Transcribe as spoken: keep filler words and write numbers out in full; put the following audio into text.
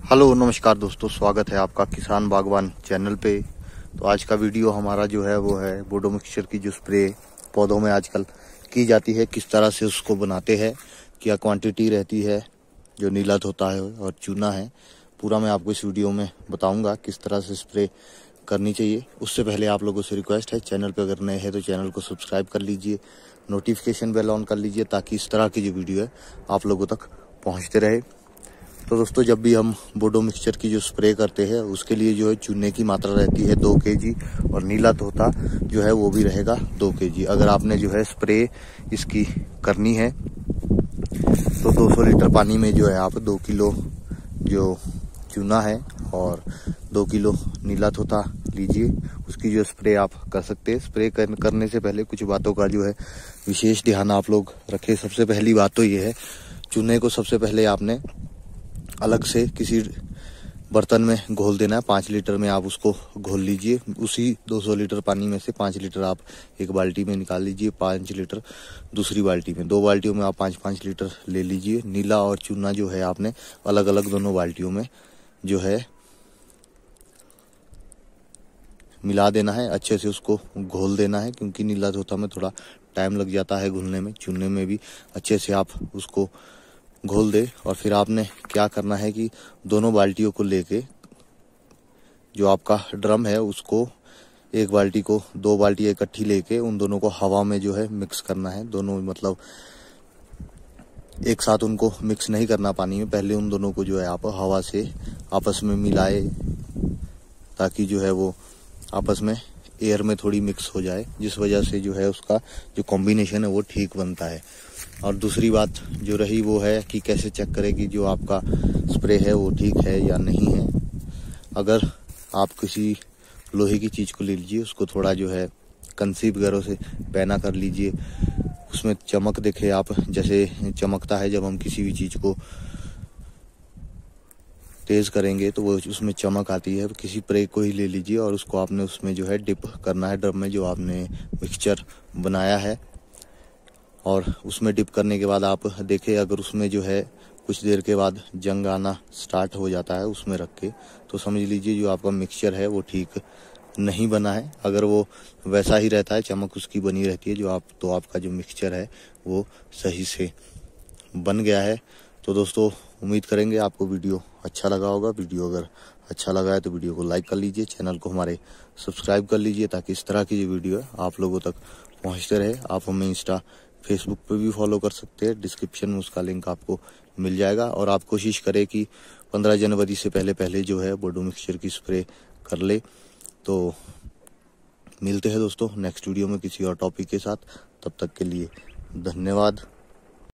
Hello नमस्कार दोस्तों, स्वागत है आपका किसान बागवान चैनल पे। तो आज का वीडियो हमारा जो है वो है बोडो मिक्सचर की जो स्प्रे पौधों में आजकल की जाती है, किस तरह से उसको बनाते हैं, क्या क्वांटिटी रहती है, जो नीलत होता है और चूना है, पूरा मैं आपको इस वीडियो में बताऊंगा किस तरह से स्प्रे करनी चाहिए। उससे पहले आप लोगों से रिक्वेस्ट है, चैनल पर अगर नए हैं तो चैनल को सब्सक्राइब कर लीजिए, नोटिफिकेशन बेल ऑन कर लीजिए ताकि इस तरह की जो वीडियो है आप लोगों तक पहुँचते रहे। तो दोस्तों, जब भी हम बोडो मिक्सचर की जो स्प्रे करते हैं उसके लिए जो है चूने की मात्रा रहती है दो केजी और नीला तोता जो है वो भी रहेगा दो केजी। अगर आपने जो है स्प्रे इसकी करनी है तो दो सौ लीटर पानी में जो है आप दो किलो जो चूना है और दो किलो नीला तोता लीजिए, उसकी जो स्प्रे आप कर सकते हैं। स्प्रे करने से पहले कुछ बातों का जो है विशेष ध्यान आप लोग रखें। सबसे पहली बात तो ये है, चूने को सबसे पहले आपने अलग से किसी बर्तन में घोल देना है। पाँच लीटर में आप उसको घोल लीजिए, उसी दो सौ लीटर पानी में से पाँच लीटर आप एक बाल्टी में निकाल लीजिए, पाँच लीटर दूसरी बाल्टी में, दो बाल्टियों में आप पाँच पाँच लीटर ले लीजिए। नीला और चूना जो है आपने अलग अलग दोनों बाल्टियों में जो है मिला देना है, अच्छे से उसको घोल देना है, क्योंकि नीला तोता में थोड़ा टाइम लग जाता है घुलने में, चूने में भी अच्छे से आप उसको घोल दे। और फिर आपने क्या करना है कि दोनों बाल्टियों को लेके जो आपका ड्रम है उसको एक बाल्टी को दो बाल्टी इकट्ठी लेके उन दोनों को हवा में जो है मिक्स करना है। दोनों मतलब एक साथ उनको मिक्स नहीं करना पानी में, पहले उन दोनों को जो है आप हवा से आपस में मिलाए ताकि जो है वो आपस में एयर में थोड़ी मिक्स हो जाए, जिस वजह से जो है उसका जो कॉम्बिनेशन है वो ठीक बनता है। और दूसरी बात जो रही वो है कि कैसे चेक करें कि जो आपका स्प्रे है वो ठीक है या नहीं है। अगर आप किसी लोहे की चीज़ को ले लीजिए, उसको थोड़ा जो है कंसी वगैरह से पैना कर लीजिए, उसमें चमक देखे आप, जैसे चमकता है जब हम किसी भी चीज़ को तेज़ करेंगे तो वो उसमें चमक आती है। किसी प्रे को ही ले लीजिए और उसको आपने उसमें जो है डिप करना है, ड्रम में जो आपने मिक्सचर बनाया है। और उसमें डिप करने के बाद आप देखें, अगर उसमें जो है कुछ देर के बाद जंग आना स्टार्ट हो जाता है उसमें रख के, तो समझ लीजिए जो आपका मिक्सचर है वो ठीक नहीं बना है। अगर वो वैसा ही रहता है, चमक उसकी बनी रहती है जो आप, तो आपका जो मिक्सचर है वो सही से बन गया है। तो दोस्तों, उम्मीद करेंगे आपको वीडियो अच्छा लगा होगा। वीडियो अगर अच्छा लगा है तो वीडियो को लाइक कर लीजिए, चैनल को हमारे सब्सक्राइब कर लीजिए ताकि इस तरह की जो वीडियो है आप लोगों तक पहुँचते रहे। आप हमें इंस्टा फेसबुक पे भी फॉलो कर सकते हैं, डिस्क्रिप्शन में उसका लिंक आपको मिल जाएगा। और आप कोशिश करें कि पंद्रह जनवरी से पहले पहले जो है बोडो मिक्सचर की स्प्रे कर ले। तो मिलते हैं दोस्तों नेक्स्ट वीडियो में किसी और टॉपिक के साथ, तब तक के लिए धन्यवाद।